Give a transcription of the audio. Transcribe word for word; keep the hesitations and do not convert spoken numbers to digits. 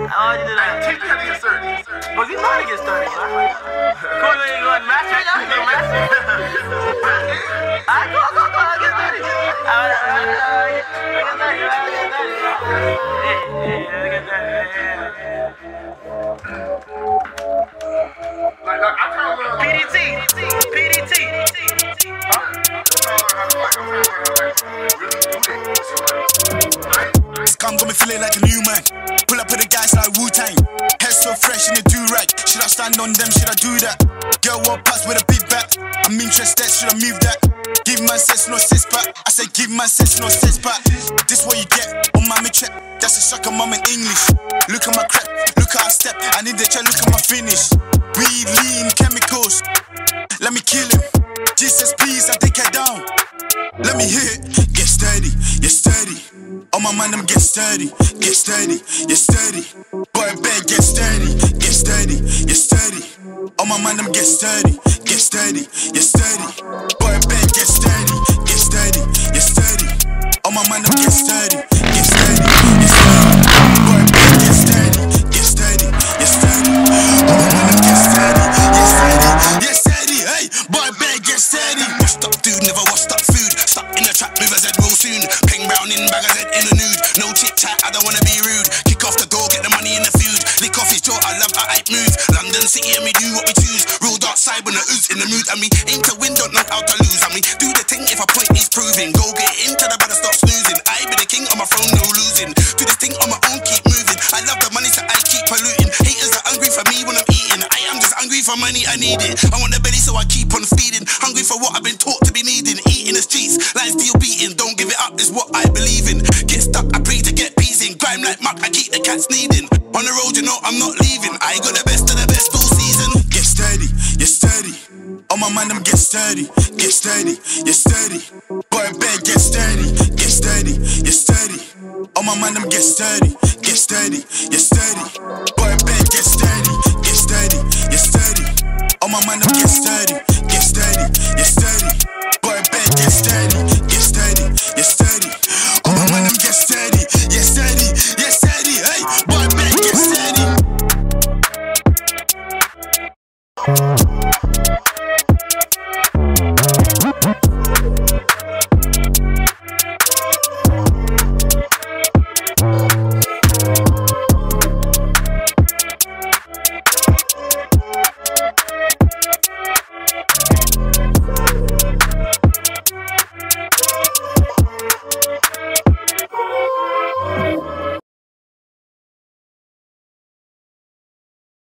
I want you to do that. Teach me how to get sturdy. But you know how to get sturdy, bro. Come on, you going to master it? You going to master it? Alright, go, go, go, get sturdy. Alright, alright, alright. Get sturdy, get sturdy. Yeah, yeah, get sturdy. Like, like, I kind of learned. P D T, P D T. Huh? Scum got me feeling like a new man. Pull up with the guys like Wu-Tang. Hair so fresh in the do-rag. Should I stand on them? Should I do that? Girl walk past with a big back. I'm interested, should I move that? Give my sense, no sense back. I say give my sense, no sense back. This what you get on my check. That's a shock of mum in English. Look at my crap, look how I step. I need the check, look at my finish. Weed, lean, chemicals. Let me kill him. Jesus, please, I take her down. Let me hit it. Get sturdy, you're sturdy. On my mind, I'm get sturdy. Get sturdy, you're sturdy. Boy, bed, get sturdy. Get sturdy, you're sturdy. On my mind, I'm get sturdy. Get sturdy, you're sturdy. Boy, bed, get sturdy. Get sturdy, you're sturdy. On my mind, I'm get sturdy. Get sturdy, you're sturdy. Boy, bed, get sturdy. Get sturdy, you're sturdy. On my mind, I'm get sturdy. Get sturdy, you're sturdy. Hey, boy, bed, get sturdy. Washed up dude, never washed up food. Stuck in the trap, move a Z real soon. Ping brown in, bag a Z in the nude. No chit chat, I don't wanna be rude. Kick off the door, get the money in the food. Lick off his jaw, I love how I move. London City and we do what we choose. Real dark side when the ooze in the mood. And we aim to win, don't know how to lose. And we do the thing if a point is proving. Go get into the better stop snoozing. I be the king on my throne, no losing. Do this thing on my own, keep moving. I love the money so I keep polluting. Haters are hungry for me when I'm eating. I am just hungry for money, I need it. I want the belly so I keep on feeding. Hungry for what I've been taught to be needing. Eating the streets, lines still beating. Don't give it up is what I believe in. Get stuck, I pray to get peas in. Grime like muck, I keep the cats needing. On the road, you know I'm not leaving. I got the best of the best all season. Get sturdy, you're sturdy. On my mind, I'm get sturdy. Get sturdy, you're sturdy. Boy, bed, get sturdy. Get sturdy, you're sturdy. On my mind, I'm get sturdy. Get sturdy, you're sturdy. Boy, bed, get sturdy. Get sturdy, you're sturdy. On my mind, I'm get sturdy.